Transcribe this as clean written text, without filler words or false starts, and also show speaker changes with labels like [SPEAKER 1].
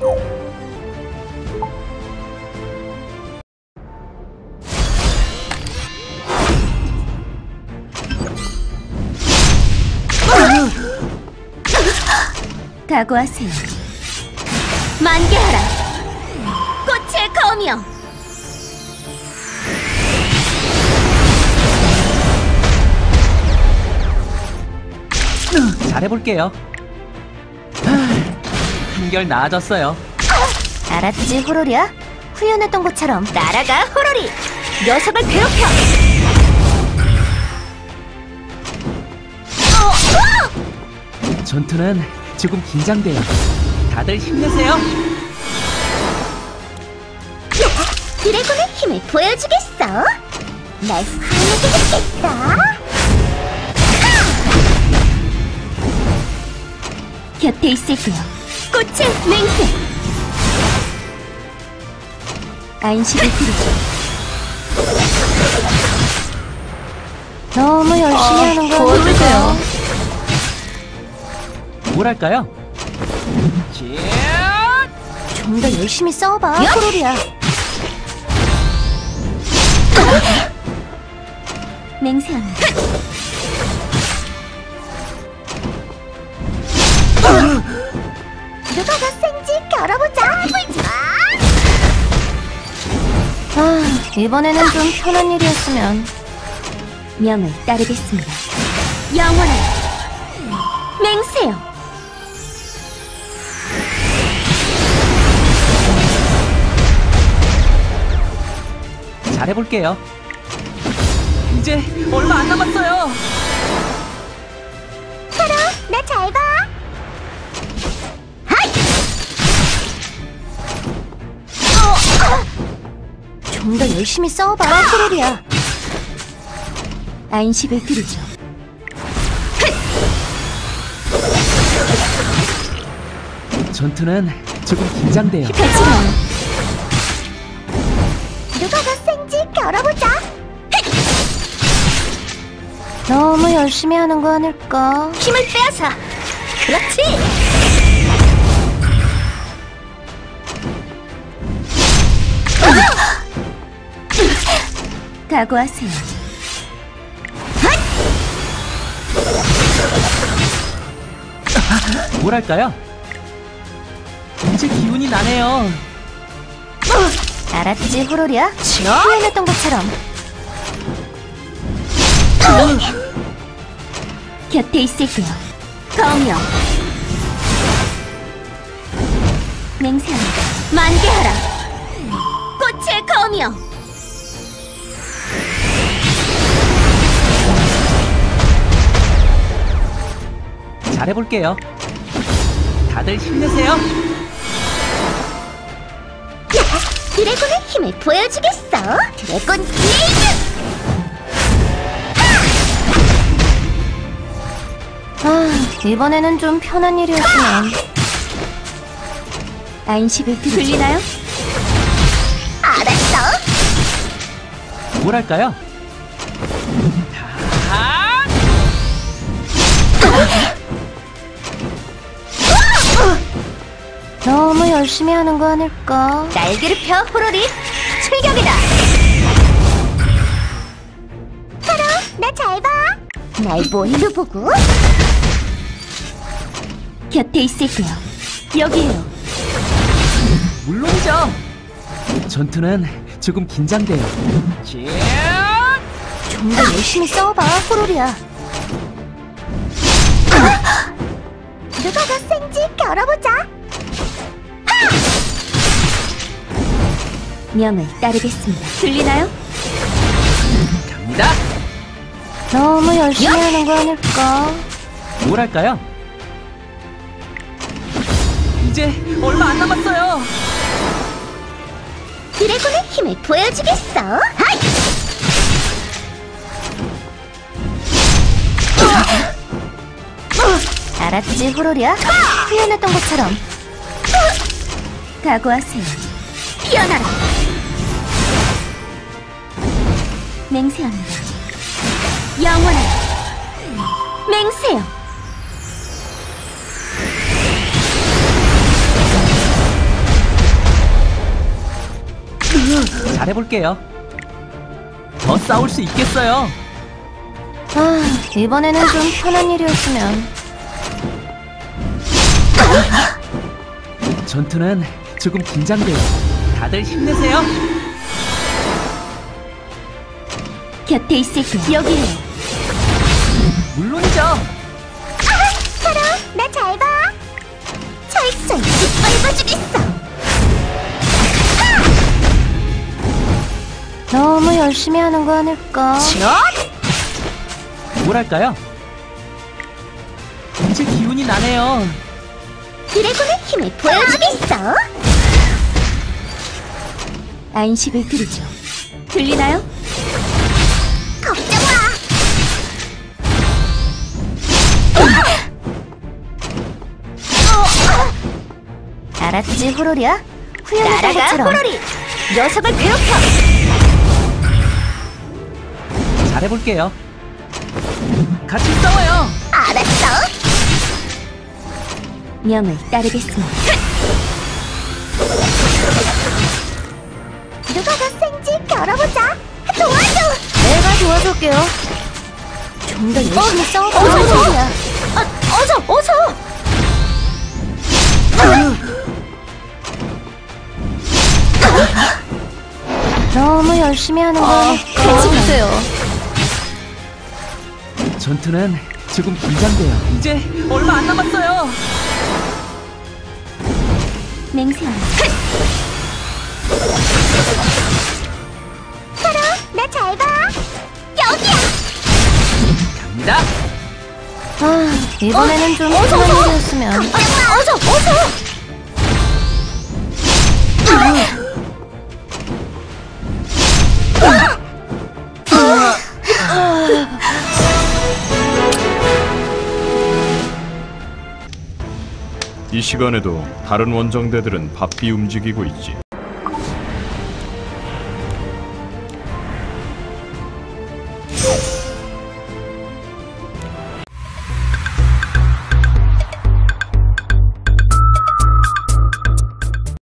[SPEAKER 1] 각오하세요. 만개하라. 꽃의 검이여.
[SPEAKER 2] 잘해볼게요. 한결 나아졌어요.
[SPEAKER 1] 알았지, 호로리야? 후연했던 것처럼 날아가, 호로리! 녀석을 괴롭혀!
[SPEAKER 2] 전투는 조금 긴장돼요. 다들 힘내세요.
[SPEAKER 1] 드래곤의 힘을 보여주겠어? 날 화내주겠다. 곁에 있을게요. 꽃의 맹세. 안식을 부르죠. 너무 열심히 하는 거 보여주세요.
[SPEAKER 2] 뭐랄까요?
[SPEAKER 1] 좀 더 열심히 싸워봐, 호로리야. 맹세합니다. 누가 더 센지 겨뤄보자. 이번에는 좀 편한 일이었으면. 명을 따르겠습니다. 영원한 맹세요.
[SPEAKER 2] 잘해볼게요. 이제 얼마 안 남았어요.
[SPEAKER 1] 하루, 나 잘 봐. 좀 더 열심히 싸워봐, 호로리야. 안식을 드리죠.
[SPEAKER 2] 전투는 조금 긴장돼요.
[SPEAKER 1] 하지만 누가 더 센지 겨뤄보자. 너무 열심히 하는 거 아닐까? 힘을 빼앗아. 그렇지. 각오하세요.
[SPEAKER 2] 뭐랄까요? 이제 기운이 나네요.
[SPEAKER 1] 알았지, 호로리야? 후회했던 것처럼. 곁에 있을게요. 검이여. 맹세합니다. 만개하라. 꽃의 검이여.
[SPEAKER 2] 잘해볼게요. 다들 힘내세요.
[SPEAKER 1] 드래곤의 힘을 보여주겠어. 드래곤 블레이드. 이번에는 좀 편한 일이었으면. 안식을 들리나요? 알았어.
[SPEAKER 2] 뭐랄까요?
[SPEAKER 1] 너무 열심히 하는 거 아닐까? 날개를 펴, 호로리! 출격이다! 하루, 나 잘 봐! 날 뭘로 보고? 곁에 있을게요. 여기에요.
[SPEAKER 2] 물론이죠. 전투는 조금 긴장돼요.
[SPEAKER 1] 좀 더 열심히 싸워봐, 호로리야. 누가 더 센지 겨뤄보자. 명을 따르겠습니다. 들리나요?
[SPEAKER 2] 갑니다.
[SPEAKER 1] 너무 열심히 하는 거 아닐까?
[SPEAKER 2] 뭐랄까요? 이제 얼마 안 남았어요.
[SPEAKER 1] 드래곤의 힘을 보여주겠어. 하이! 알았지, 호로리야? 후연했던 것처럼. 각오하세요. 피어나라. 맹세합니다. 영원한 맹세요.
[SPEAKER 2] 잘해볼게요. 더 싸울 수 있겠어요.
[SPEAKER 1] 이번에는 좀 편한 일이었으면.
[SPEAKER 2] 전투는 조금 긴장돼요. 다들 힘내세요.
[SPEAKER 1] 곁에 있을게. 여기에.
[SPEAKER 2] 물론이죠.
[SPEAKER 1] 사랑, 나 잘 봐. 철저히 짓밟아주겠어. 너무 열심히 하는 거 아닐까?
[SPEAKER 2] 뭐랄까요? 이제 기운이 나네요.
[SPEAKER 1] 드래곤의 힘을 보여주겠어. 안식을 드리죠. 들리나요? 걱정 마. 알았지, 호로리야? 후회하는 것처럼. 호로리! 녀석을 괴롭혀!
[SPEAKER 2] 잘해볼게요. 같이 싸워요.
[SPEAKER 1] 알았어. 명을 따르겠습니다. 누가 더 센지 겨뤄보자. 도와줘. 내가 도와줄게요. 좀 더 열심히 싸워보자. 어서. 너무 열심히 하는 거 괜찮으세요.
[SPEAKER 2] 전투는 조금 긴장돼요. 이제 얼마 안 남았어요.
[SPEAKER 1] 맹세야. 사랑, 나 잘 봐. 여기야.
[SPEAKER 2] 갑니다.
[SPEAKER 1] 이번에는 좀 편한 일이었으면. 어서.
[SPEAKER 3] 이 시간에도 다른 원정대들은 바삐 움직이고 있지.